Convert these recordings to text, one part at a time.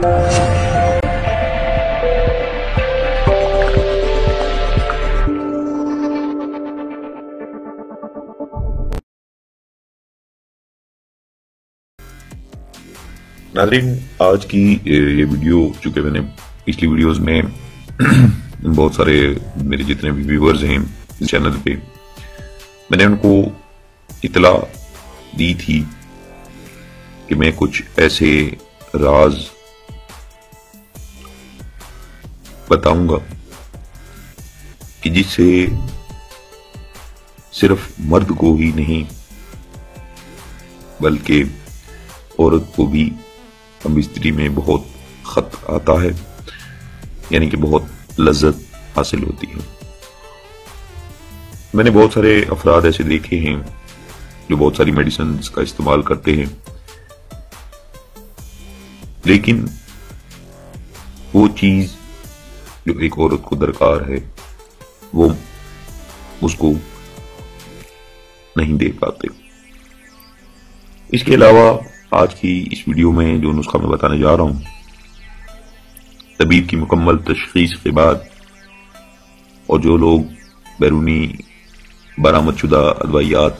ناظرین، آج کی یہ ویڈیو چونکہ میں نے پچھلی ویڈیوز میں بہت سارے میرے جتنے بھی ویورز ہیں اس چینل پہ میں نے ان کو اطلاع دی تھی کہ میں کچھ ایسے راز بتاؤں گا کہ جس سے صرف مرد کو ہی نہیں بلکہ عورت کو بھی بستری میں بہت خط آتا ہے، یعنی کہ بہت لذت حاصل ہوتی ہے۔ میں نے بہت سارے افراد ایسے دیکھے ہیں جو بہت ساری میڈیسنز کا استعمال کرتے ہیں، لیکن وہ چیز جو ایک عورت کو درکار ہے وہ اس کو نہیں دے پاتے۔ اس کے علاوہ آج کی اس ویڈیو میں جو نسخہ میں بتانے جا رہا ہوں، طبیب کی مکمل تشخیص کے بعد اور جو لوگ بیرونی برآمد شدہ ادویات،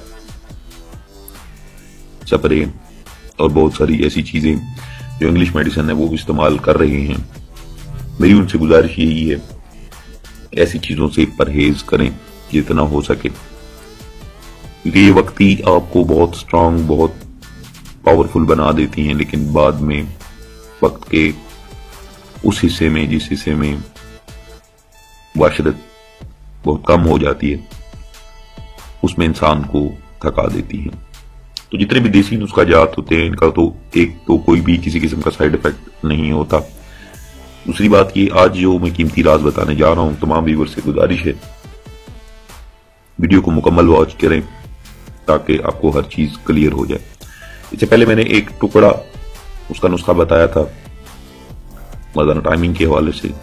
سپرے اور بہت ساری ایسی چیزیں جو انگلش میڈیسن ہے وہ استعمال کر رہے ہیں، میری ان سے گزارش یہی ہے ایسی چیزوں سے پرہیز کریں جتنا ہو سکے، کیونکہ یہ وقتی آپ کو بہت سٹرونگ، بہت پاورفل بنا دیتی ہیں، لیکن بعد میں وقت کے اس حصے میں جس حصے میں معاشرت بہت کم ہو جاتی ہے اس میں انسان کو تھکا دیتی ہیں۔ تو جتنے بھی دیسی نسخہ جات ہوتے ہیں ان کا تو ایک تو کوئی بھی کسی قسم کا سائیڈ ایفیکٹ نہیں ہوتا۔ دوسری بات یہ، آج جو میں قیمتی راز بتانے جا رہا ہوں، تمام ویور سے گزارش ہے ویڈیو کو مکمل واچ کریں تاکہ آپ کو ہر چیز کلیئر ہو جائے۔ اس سے پہلے میں نے ایک ٹکڑا اس کا نسخہ بتایا تھا مدن ٹائمنگ کے حوالے سے،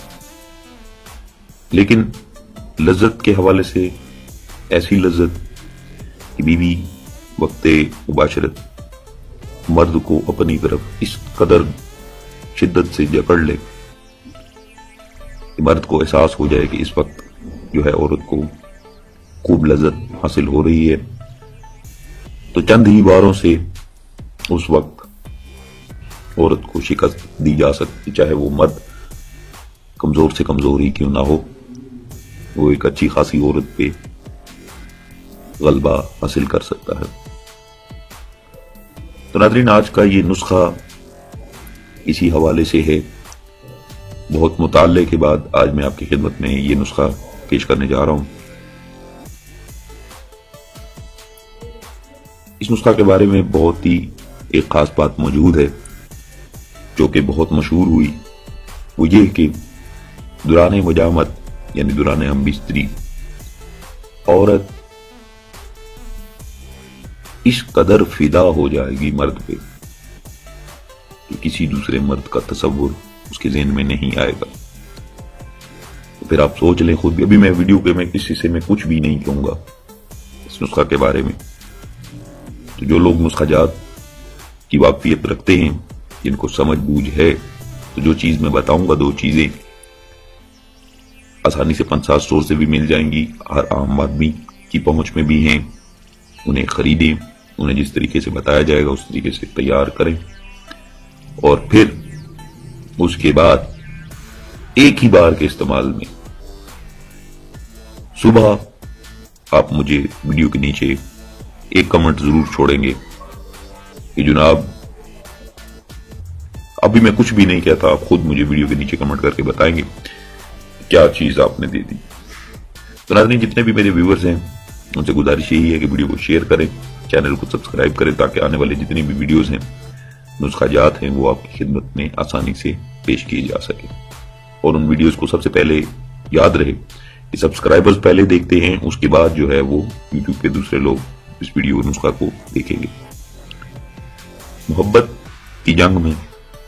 لیکن لذت کے حوالے سے ایسی لذت کہ بیوی وقت مباشرت مرد کو اپنی طرف اس قدر شدت سے جکڑ لے کہ مرد کو احساس ہو جائے کہ اس وقت جو ہے عورت کو خوب لذت حاصل ہو رہی ہے، تو چند ہی باروں سے اس وقت عورت کو شکست دی جا سکتی، چاہے وہ مرد کمزور سے کمزور ہی کیوں نہ ہو، وہ ایک اچھی خاصی عورت پہ غلبہ حاصل کر سکتا ہے۔ تو ناظرین، آج کا یہ نسخہ اسی حوالے سے ہے۔ بہت مطالعے کے بعد آج میں آپ کی خدمت میں یہ نسخہ پیش کرنے جا رہا ہوں۔ اس نسخہ کے بارے میں بہت ہی ایک خاص بات موجود ہے جو کہ بہت مشہور ہوئی، وہ یہ کہ دوران مجامت یعنی دوران ہم بستری عورت اس قدر فدا ہو جائے گی مرد پہ کہ کسی دوسرے مرد کا تصور اس کے ذہن میں نہیں آئے گا۔ تو پھر آپ سوچ لیں خود بھی، ابھی میں ویڈیو کے میں اس حصے میں کچھ بھی نہیں کہوں گا اس نسخہ کے بارے میں۔ تو جو لوگ نسخہ جات کی واقفیت رکھتے ہیں، جن کو سمجھ بوجھ ہے، تو جو چیز میں بتاؤں گا، دو چیزیں آسانی سے 5-7 اسٹور سے بھی مل جائیں گی، ہر عام آدمی کی پہنچ میں بھی ہیں، انہیں خریدیں، انہیں جس طریقے سے بتایا جائے گا اس طریقے سے تیار کریں، اور پھر اس کے بعد ایک ہی بار کے استعمال میں صبح آپ مجھے ویڈیو کے نیچے ایک کمنٹ ضرور چھوڑیں گے کہ جناب ابھی میں کچھ بھی نہیں کہتا، آپ خود مجھے ویڈیو کے نیچے کمنٹ کر کے بتائیں گے کیا چیز آپ نے دے دی۔ تو ناظرین، جتنے بھی میرے ویورز ہیں ان سے گزارش یہی ہے کہ ویڈیو کو شیئر کریں، چینل کو سبسکرائب کریں تاکہ آنے والے جتنی بھی ویڈیوز ہیں، نسخہ جات ہیں، وہ آپ کی خدمت میں آسانی سے پیش کیے جا سکے۔ اور ان ویڈیوز کو سب سے پہلے یاد رہے کہ سبسکرائبرز پہلے دیکھتے ہیں، اس کے بعد جو ہے وہ یوٹیوب پہ دوسرے لوگ اس ویڈیو نسخہ کو دیکھیں گے۔ محبت کی جنگ میں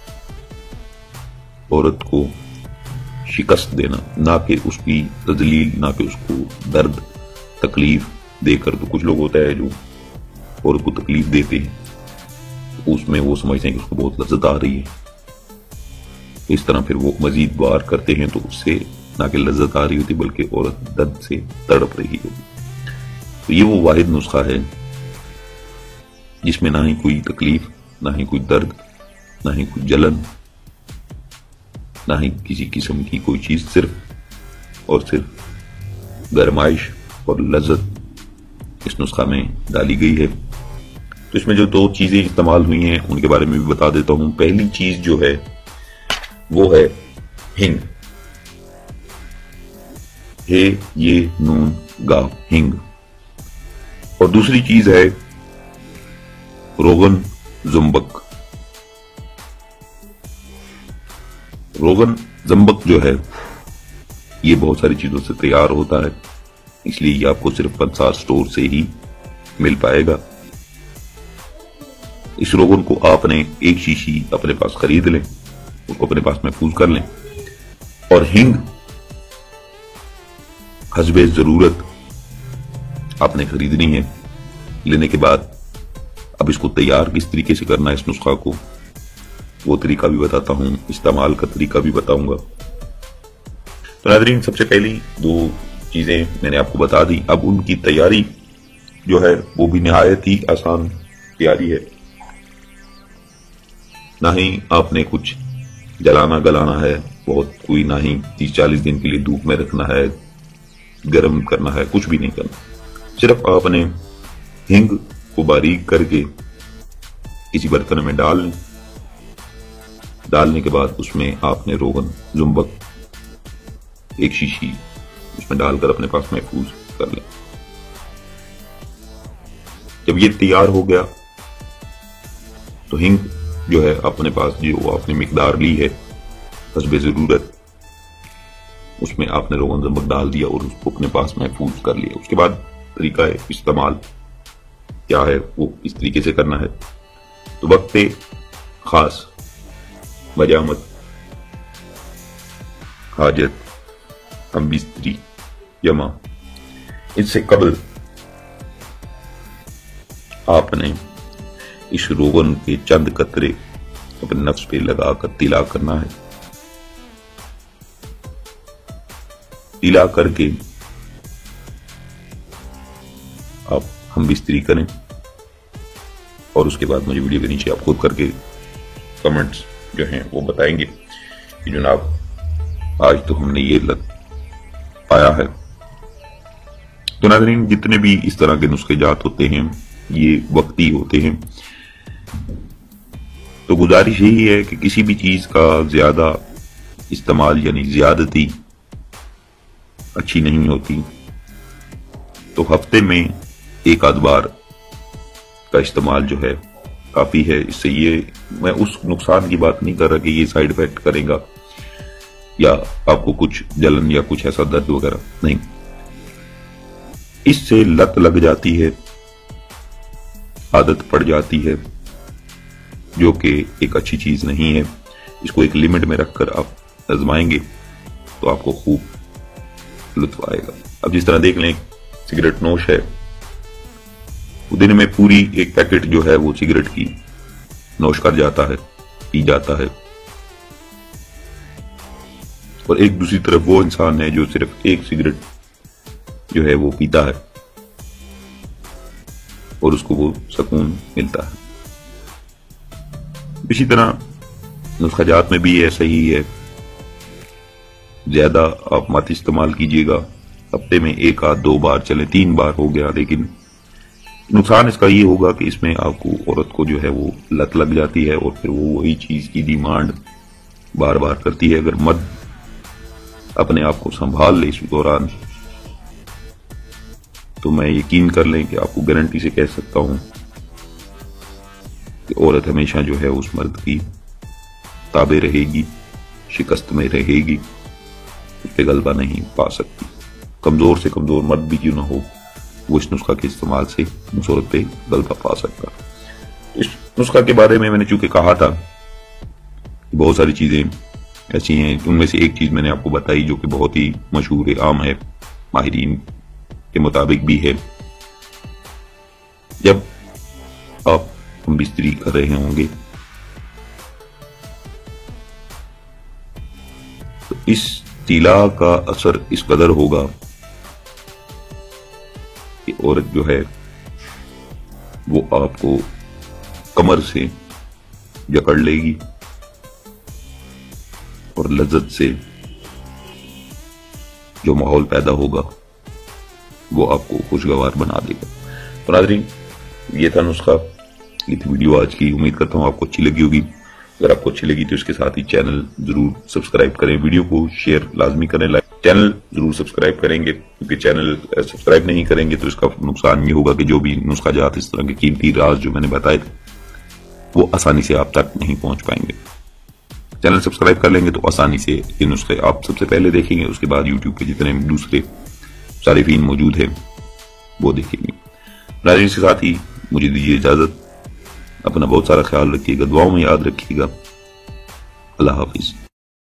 عورت کو شکست دینا، نہ کہ اس کی تذلیل، نہ کہ اس کو درد تکلیف دے کر، تو کچھ لوگ ہوتا ہے جو عورت کو تکلیف دیتے ہیں، اس میں وہ سمجھتے ہیں کہ اس کو بہت لذت آ رہی ہے، اس طرح پھر وہ مزید بار کرتے ہیں تو اس سے نہ کہ لذت آ رہی ہوتی بلکہ عورت درد سے تڑپ رہی ہوتی. تو یہ وہ واحد نسخہ ہے جس میں نہ ہی کوئی تکلیف، نہ ہی کوئی درد، نہ ہی کوئی جلن، نہ ہی کسی قسم کی کوئی چیز، صرف اور صرف گرمائش اور لذت اس نسخہ میں ڈالی گئی ہے. تو اس میں جو 2 چیزیں استعمال ہوئی ہیں ان کے بارے میں بھی بتا دیتا ہوں. پہلی چیز جو ہے وہ ہے ہنگ، ہے یہ نون گا ہنگ، اور دوسری چیز ہے روغن زمبک. روغن زمبک جو ہے یہ بہت ساری چیزوں سے تیار ہوتا ہے، اس لیے یہ آپ کو صرف پنسار سٹور سے ہی مل پائے گا. اس روغن کو آپ نے 1 شیشی اپنے پاس خرید لیں، اس کو اپنے پاس محفوظ کر لیں، اور ہنگ حسب ضرورت آپ نے خریدنی ہے. لینے کے بعد اب اس کو تیار کس طریقے سے کرنا ہے اس نسخہ کو، وہ طریقہ بھی بتاتا ہوں، استعمال کا طریقہ بھی بتاؤں گا. تو ناظرین، سب سے پہلی 2 چیزیں میں نے آپ کو بتا دی. اب ان کی تیاری جو ہے وہ بھی نہایت ہی آسان تیاری ہے. نہ ہی آپ نے کچھ جلانا گلانا ہے بہت، کوئی نہ ہی 30-40 دن کے لیے دھوپ میں رکھنا ہے، گرم کرنا ہے، کچھ بھی نہیں کرنا. صرف آپ نے ہنگ کو باریک کر کے کسی برتن میں ڈال لیں. ڈالنے کے بعد اس میں آپ نے روغن زمبک 1 شیشی اس میں ڈال کر اپنے پاس محفوظ کر لیں. جب یہ تیار ہو گیا تو ہنگ جو ہے اپنے پاس جو آپ نے مقدار لی ہے حسب ضرورت، اس میں آپ نے روغن زمبک ڈال دیا اور اس کو اپنے پاس محفوظ کر لیا. اس کے بعد طریقہ استعمال کیا ہے وہ اس طریقے سے کرنا ہے. تو وقت خاص، بجامت، حاجت، ہم بستری، جمع، اس سے قبل آپ نے اس روغن کے چند قطرے اپنے نفس پہ لگا کر تیلا کرنا ہے. تیلا کر کے آپ ہم بستری کریں، اور اس کے بعد مجھے ویڈیو کے نیچے آپ خود کر کے کمنٹس جو ہیں وہ بتائیں گے کہ جناب آج تو ہم نے یہ لت پایا ہے. تو ناظرین، جتنے بھی اس طرح کے نسخے جات ہوتے ہیں یہ وقتی ہوتے ہیں. تو گزارش یہی ہے کہ کسی بھی چیز کا زیادہ استعمال یعنی زیادتی اچھی نہیں ہوتی. تو ہفتے میں 1 آدھ بار کا استعمال جو ہے کافی ہے. اس سے یہ میں اس نقصان کی بات نہیں کر رہا کہ یہ سائیڈ افیکٹ کرے گا یا آپ کو کچھ جلن یا کچھ ایسا درد وغیرہ نہیں. اس سے لت لگ جاتی ہے، عادت پڑ جاتی ہے، جو کہ ایک اچھی چیز نہیں ہے. اس کو ایک لمٹ میں رکھ کر آپ آزمائیں گے تو آپ کو خوب لطف آئے گا. اب جس طرح دیکھ لیں سگریٹ نوش ہے، وہ دن میں پوری 1 پیکٹ جو ہے وہ سگریٹ کی نوش کر جاتا ہے، پی جاتا ہے. اور ایک دوسری طرف وہ انسان ہے جو صرف 1 سگریٹ جو ہے وہ پیتا ہے اور اس کو وہ سکون ملتا ہے. اسی طرح نسخہ جات میں بھی ایسا ہی ہے. زیادہ آپ مت استعمال کیجیے گا، ہفتے میں 1 آدھ 2 بار چلے، 3 بار ہو گیا، لیکن نقصان اس کا یہ ہوگا کہ اس میں آپ کو عورت کو جو ہے وہ لت لگ جاتی ہے اور پھر وہ وہی چیز کی ڈیمانڈ بار بار کرتی ہے. اگر مرد اپنے آپ کو سنبھال لے اس دوران تو میں یقین کر لیں کہ آپ کو گارنٹی سے کہہ سکتا ہوں کہ عورت ہمیشہ جو ہے اس مرد کی تابع رہے گی، شکست میں رہے گی، اس پہ غلبہ نہیں پا سکتی. کمزور سے کمزور مرد بھی کیوں نہ ہو، وہ اس نسخہ کے استعمال سے اس عورت پہ غلبہ پا سکتا. اس نسخہ کے بارے میں نے چونکہ کہا تھا بہت ساری چیزیں ایسی ہیں، ان میں سے ایک چیز میں نے آپ کو بتائی جو کہ بہت ہی مشہور عام ہے، ماہرین کے مطابق بھی ہے. جب آپ ہم بستری کر رہے ہوں گے تو اس تیلا کا اثر اس قدر ہوگا کہ عورت جو ہے وہ آپ کو کمر سے جکڑ لے گی اور لذت سے جو ماحول پیدا ہوگا وہ آپ کو خوشگوار بنا دے گا۔ تو ناظرین، یہ تھا نسخہ، یہ تھی ویڈیو آج کی۔ امید کرتا ہوں آپ کو اچھی لگی ہوگی۔ اگر آپ کو اچھی لگی تو اس کے ساتھ ہی چینل ضرور سبسکرائب کریں، ویڈیو کو شیئر لازمی کریں، چینل ضرور سبسکرائب کریں گے، کیونکہ چینل سبسکرائب نہیں کریں گے تو اس کا نقصان یہ ہوگا کہ جو بھی نسخہ جات اس طرح کے قیمتی راز جو میں نے بتائے تھے وہ آسانی سے آپ تک نہیں پہنچ پائیں گے۔ چینل سبسکرائب کر لیں گے تو آسانی سے یہ نسخے آپ سب سے پہلے دیکھیں گے، اس کے بعد یوٹیوب پہ جتنے دوسرے صارفین موجود ہیں وہ دیکھیں گے۔ ناظرین، اس کے ساتھ ہی مجھے دیجیے اجازت، اپنا بہت سارا خیال رکھیے گا، دعاؤں میں یاد رکھیے گا۔ اللہ حافظ۔